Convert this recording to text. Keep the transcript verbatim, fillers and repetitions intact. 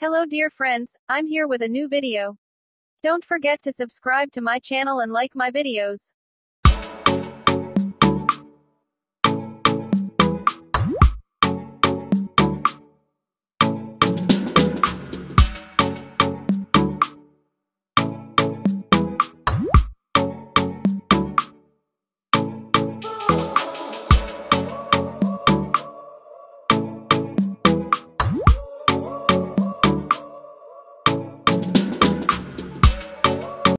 Hello dear friends, I'm here with a new video. Don't forget to subscribe to my channel and like my videos.